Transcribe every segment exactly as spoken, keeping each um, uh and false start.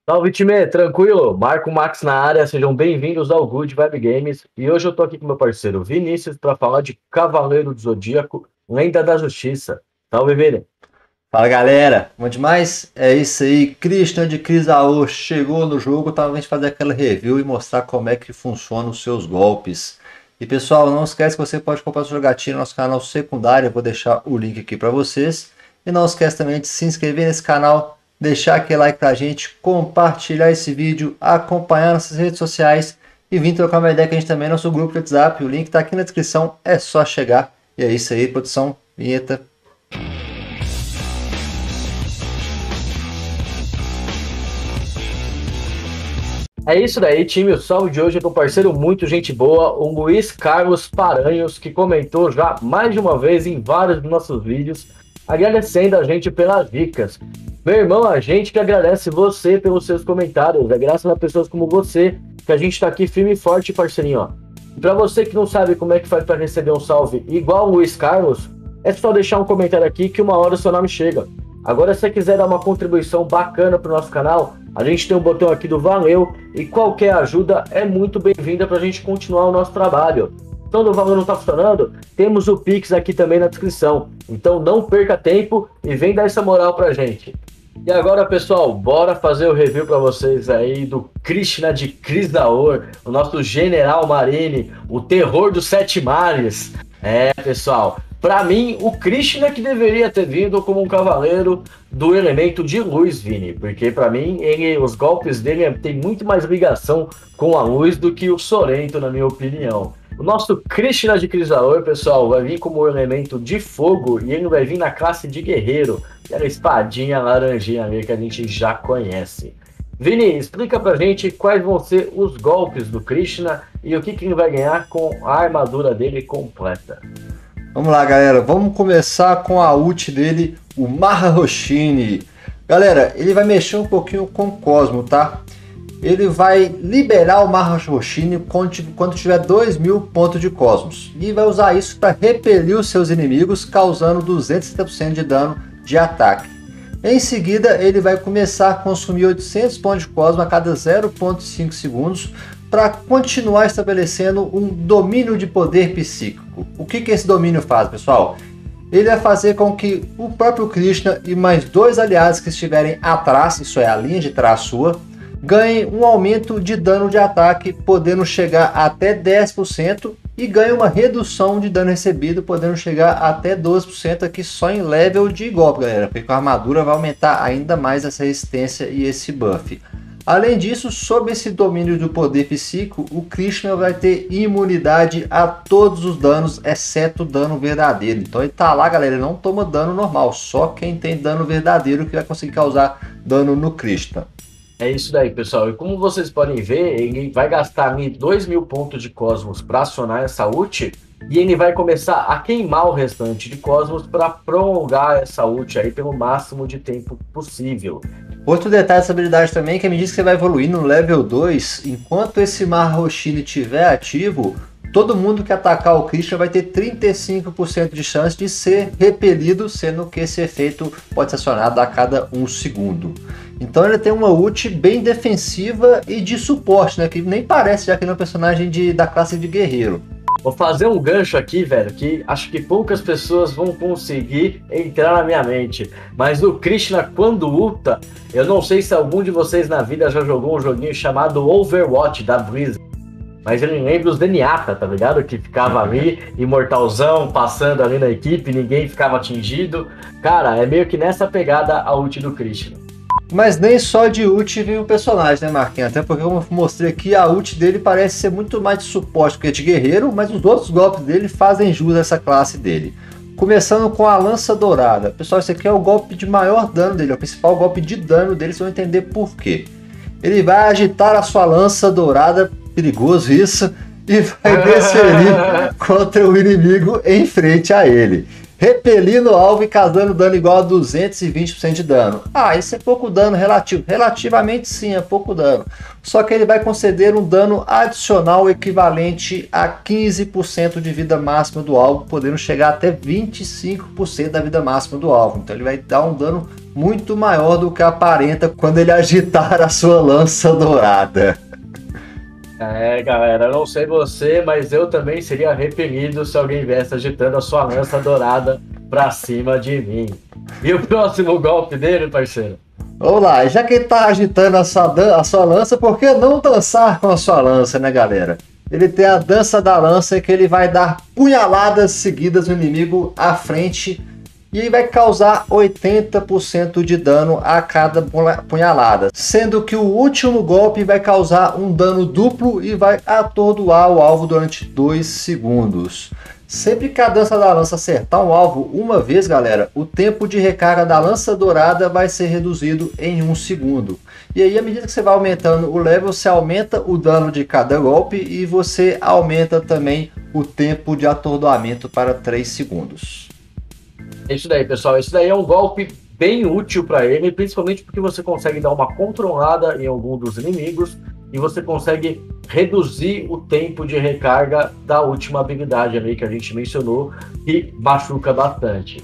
Salve time, tranquilo? Marco Max na área, sejam bem-vindos ao Good Vibe Games. E hoje eu tô aqui com meu parceiro Vinícius para falar de Cavaleiro do Zodíaco, Lenda da Justiça. Salve, Vini. Fala galera, bom demais? É isso aí, Christian de Crisaô chegou no jogo, tá, a gente fazer aquela review e mostrar como é que funcionam os seus golpes. E pessoal, não esquece que você pode comprar sua jogatina no nosso canal secundário, eu vou deixar o link aqui para vocês. E não esquece também de se inscrever nesse canal, deixar aquele like pra gente, compartilhar esse vídeo, acompanhar nossas redes sociais e vir trocar uma ideia com a gente também no nosso grupo de WhatsApp. O link tá aqui na descrição, é só chegar. E é isso aí, produção, vinheta. É isso daí, time. O salve de hoje é com um parceiro muito gente boa, o Luiz Carlos Paranhos, que comentou já mais de uma vez em vários dos nossos vídeos, agradecendo a gente pelas dicas. Meu irmão, a gente que agradece você pelos seus comentários. É graças a pessoas como você que a gente tá aqui firme e forte, parceirinho, ó. E pra você que não sabe como é que faz para receber um salve igual o Luiz Carlos, é só deixar um comentário aqui que uma hora o seu nome chega. Agora, se você quiser dar uma contribuição bacana pro nosso canal, a gente tem um botão aqui do Valeu e qualquer ajuda é muito bem-vinda para a gente continuar o nosso trabalho. Então, o Valeu não está funcionando? Temos o Pix aqui também na descrição. Então, não perca tempo e vem dar essa moral pra gente. E agora, pessoal, bora fazer o review para vocês aí do Krishna de Crisaor, o nosso General Marine, o terror dos sete mares. É, pessoal, para mim, o Krishna que deveria ter vindo como um cavaleiro do elemento de luz, Vini, porque para mim ele, os golpes dele tem muito mais ligação com a luz do que o Sorento, na minha opinião. O nosso Krishna de Crisaor, pessoal, vai vir como elemento de fogo e ele vai vir na classe de guerreiro, aquela espadinha laranjinha ali que a gente já conhece. Vini, explica pra gente quais vão ser os golpes do Krishna e o que, que ele vai ganhar com a armadura dele completa. Vamos lá, galera. Vamos começar com a ult dele, o Maharoshini. Galera, ele vai mexer um pouquinho com o Cosmo, tá? Ele vai liberar o Maharoshini quando tiver dois mil pontos de Cosmos. E vai usar isso para repelir os seus inimigos, causando duzentos e setenta por cento de dano de ataque. Em seguida, ele vai começar a consumir oitocentos pontos de Cosmo a cada zero vírgula cinco segundos, para continuar estabelecendo um domínio de poder psíquico. O que, que esse domínio faz, pessoal? Ele vai fazer com que o próprio Krishna e mais dois aliados que estiverem atrás, isso é a linha de trás sua, ganhem um aumento de dano de ataque, podendo chegar até dez por cento, e ganhe uma redução de dano recebido, podendo chegar até doze por cento aqui só em level de golpe, galera, porque a armadura vai aumentar ainda mais essa resistência e esse buff. Além disso, sob esse domínio do poder psíquico, o Krishna vai ter imunidade a todos os danos, exceto dano verdadeiro. Então ele tá lá, galera, ele não toma dano normal, só quem tem dano verdadeiro que vai conseguir causar dano no Krishna. É isso daí, pessoal. E como vocês podem ver, ele vai gastar dois mil pontos de Cosmos para acionar essa ult, e ele vai começar a queimar o restante de Cosmos para prolongar essa ult aí pelo máximo de tempo possível. Outro detalhe dessa habilidade também é que me diz que você vai evoluir no level dois, enquanto esse Maharoshini estiver ativo, todo mundo que atacar o Krishna vai ter trinta e cinco por cento de chance de ser repelido, sendo que esse efeito pode ser acionado a cada um segundo. Então ele tem uma ult bem defensiva e de suporte, né? Que nem parece, já que ele é um personagem de, da classe de guerreiro. Vou fazer um gancho aqui, velho, que acho que poucas pessoas vão conseguir entrar na minha mente. Mas o Krishna, quando ulta, eu não sei se algum de vocês na vida já jogou um joguinho chamado Overwatch da Blizzard. Mas ele lembra os Zenyatta, tá ligado? Que ficava ali, imortalzão, passando ali na equipe, ninguém ficava atingido. Cara, é meio que nessa pegada a ult do Krishna. Mas nem só de ult vive o personagem, né, Marquinhos? Até porque, como eu mostrei aqui, a ult dele parece ser muito mais de suporte que de guerreiro, mas os outros golpes dele fazem jus a essa classe dele. Começando com a Lança Dourada. Pessoal, esse aqui é o golpe de maior dano dele, é o principal golpe de dano dele, vocês vão entender por quê. Ele vai agitar a sua Lança Dourada, perigoso isso, e vai desferir contra o inimigo em frente a ele, repelindo o alvo e causando dano igual a duzentos e vinte por cento de dano. Ah, isso é pouco dano relativo. Relativamente sim, é pouco dano. Só que ele vai conceder um dano adicional equivalente a quinze por cento de vida máxima do alvo, podendo chegar até vinte e cinco por cento da vida máxima do alvo. Então ele vai dar um dano muito maior do que aparenta quando ele agitar a sua lança dourada. É, galera, eu não sei você, mas eu também seria repelido se alguém viesse agitando a sua lança dourada pra cima de mim. E o próximo golpe dele, parceiro? Vamos lá, já que ele tá agitando a sua, a sua lança, por que não dançar com a sua lança, né, galera? Ele tem a dança da lança, que ele vai dar punhaladas seguidas no inimigo à frente e vai causar oitenta por cento de dano a cada punhalada, sendo que o último golpe vai causar um dano duplo e vai atordoar o alvo durante dois segundos. Sempre que a dança da lança acertar um alvo uma vez, galera, o tempo de recarga da lança dourada vai ser reduzido em um segundo. E aí, à medida que você vai aumentando o level, você aumenta o dano de cada golpe e você aumenta também o tempo de atordoamento para três segundos. É isso daí, pessoal. Isso daí é um golpe bem útil para ele, principalmente porque você consegue dar uma controlada em algum dos inimigos e você consegue reduzir o tempo de recarga da última habilidade ali que a gente mencionou, que machuca bastante.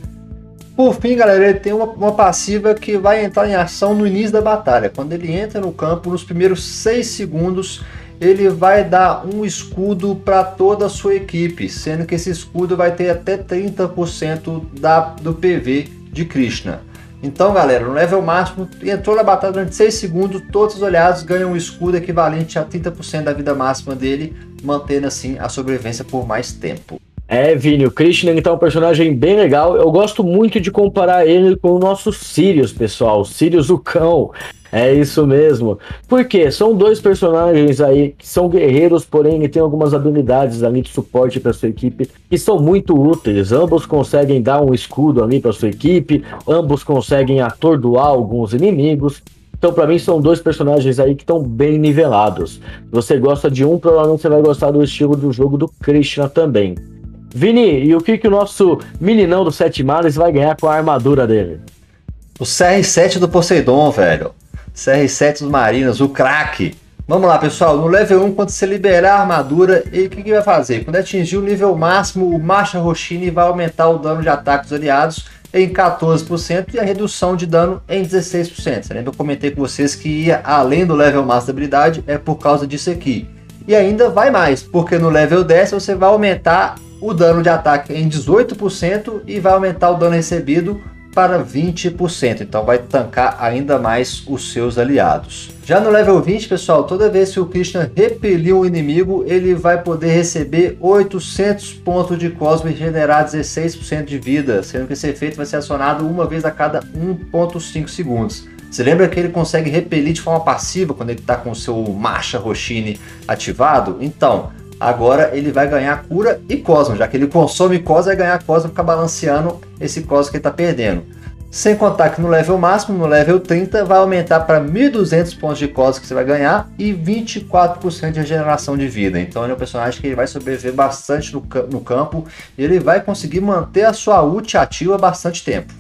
Por fim, galera, ele tem uma, uma passiva que vai entrar em ação no início da batalha. Quando ele entra no campo, nos primeiros seis segundos, ele vai dar um escudo para toda a sua equipe, sendo que esse escudo vai ter até trinta por cento da, do P V de Krishna. Então, galera, no level máximo, entrou na batalha durante seis segundos, todos os aliados ganham um escudo equivalente a trinta por cento da vida máxima dele, mantendo assim a sobrevivência por mais tempo. É, Vini, o Krishna então é um personagem bem legal. Eu gosto muito de comparar ele com o nosso Sirius, pessoal. Sirius o cão. É isso mesmo. Porque são dois personagens aí que são guerreiros, porém tem algumas habilidades ali de suporte para sua equipe que são muito úteis. Ambos conseguem dar um escudo ali para sua equipe, ambos conseguem atordoar alguns inimigos. Então, para mim, são dois personagens aí que estão bem nivelados. Se você gosta de um, provavelmente você vai gostar do estilo do jogo do Krishna também. Vini, e o que, que o nosso meninão do Sete Males vai ganhar com a armadura dele? O C R sete do Poseidon, velho. C R sete dos Marinas, o craque. Vamos lá, pessoal. No level um, quando você liberar a armadura, ele o que, que vai fazer? Quando atingir o nível máximo, o Masha Roshini vai aumentar o dano de ataque dos aliados em quatorze por cento e a redução de dano em dezesseis por cento. Você lembra que eu comentei com vocês que ia além do level máximo da habilidade? É por causa disso aqui. E ainda vai mais, porque no level dez você vai aumentar o dano de ataque em dezoito por cento e vai aumentar o dano recebido para vinte por cento, então vai tancar ainda mais os seus aliados. Já no level vinte, pessoal, toda vez que o Krishna repelir um inimigo, ele vai poder receber oitocentos pontos de Cosmo e regenerar dezesseis por cento de vida, sendo que esse efeito vai ser acionado uma vez a cada um ponto cinco segundos. Você lembra que ele consegue repelir de forma passiva quando ele está com o seu Masha Roshini ativado? Então, agora ele vai ganhar cura e Cosmo, já que ele consome Cosmo, vai ganhar Cosmo, ficar balanceando esse Cosmo que ele está perdendo. Sem contar que no level máximo, no level trinta, vai aumentar para mil e duzentos pontos de Cosmo que você vai ganhar e vinte e quatro por cento de regeneração de vida. Então ele é um personagem que ele vai sobreviver bastante no, no campo e ele vai conseguir manter a sua ult ativa bastante tempo.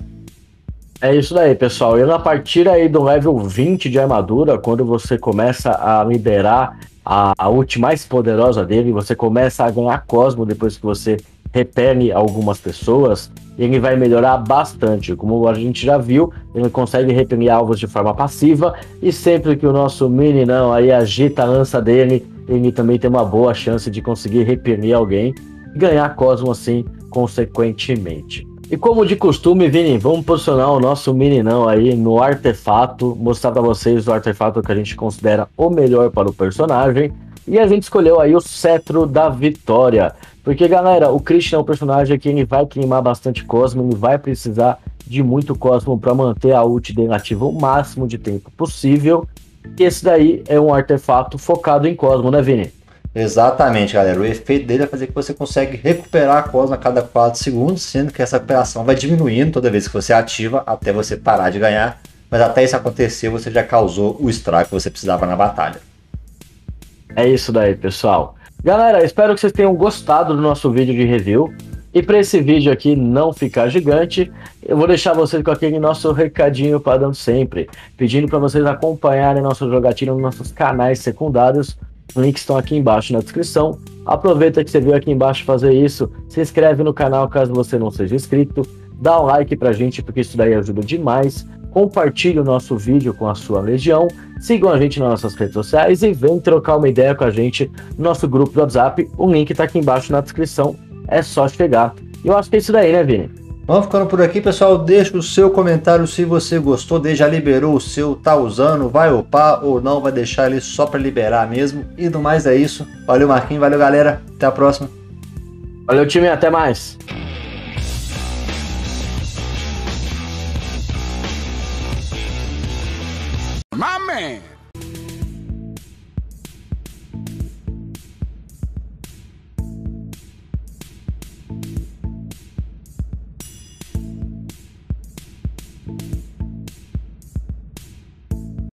É isso daí, pessoal. E a partir aí do level vinte de armadura, quando você começa a liberar a, a ult mais poderosa dele, você começa a ganhar Cosmo depois que você repele algumas pessoas, ele vai melhorar bastante. Como a gente já viu, ele consegue repelir alvos de forma passiva, e sempre que o nosso meninão aí agita a lança dele, ele também tem uma boa chance de conseguir repelir alguém e ganhar Cosmo assim, consequentemente. E como de costume, Vini, vamos posicionar o nosso meninão aí no artefato, mostrar para vocês o artefato que a gente considera o melhor para o personagem. E a gente escolheu aí o Cetro da Vitória. Porque, galera, o Krishna é um personagem que ele vai queimar bastante Cosmo, ele vai precisar de muito Cosmo para manter a ult dele ativa o máximo de tempo possível. E esse daí é um artefato focado em Cosmo, né, Vini? Exatamente, galera. O efeito dele é fazer que você consegue recuperar a Cosmo a cada quatro segundos, sendo que essa recuperação vai diminuindo toda vez que você ativa, até você parar de ganhar. Mas até isso acontecer, você já causou o estrago que você precisava na batalha. É isso daí, pessoal. Galera, espero que vocês tenham gostado do nosso vídeo de review. E para esse vídeo aqui não ficar gigante, eu vou deixar vocês com aquele nosso recadinho padrão sempre, pedindo para vocês acompanharem nossa jogatina nos nossos canais secundários. Os links estão aqui embaixo na descrição. Aproveita que você viu aqui embaixo fazer isso, se inscreve no canal caso você não seja inscrito, dá um like pra gente, porque isso daí ajuda demais. Compartilhe o nosso vídeo com a sua legião, sigam a gente nas nossas redes sociais e vem trocar uma ideia com a gente no nosso grupo do WhatsApp. O link tá aqui embaixo na descrição, é só chegar. Eu acho que é isso daí, né, Vini? Vamos ficando por aqui, pessoal. Deixa o seu comentário se você gostou, já liberou o seu, tá usando, vai upar ou não, vai deixar ele só para liberar mesmo. E do mais é isso. Valeu, Marquinhos, valeu, galera. Até a próxima. Valeu, time, até mais. My man.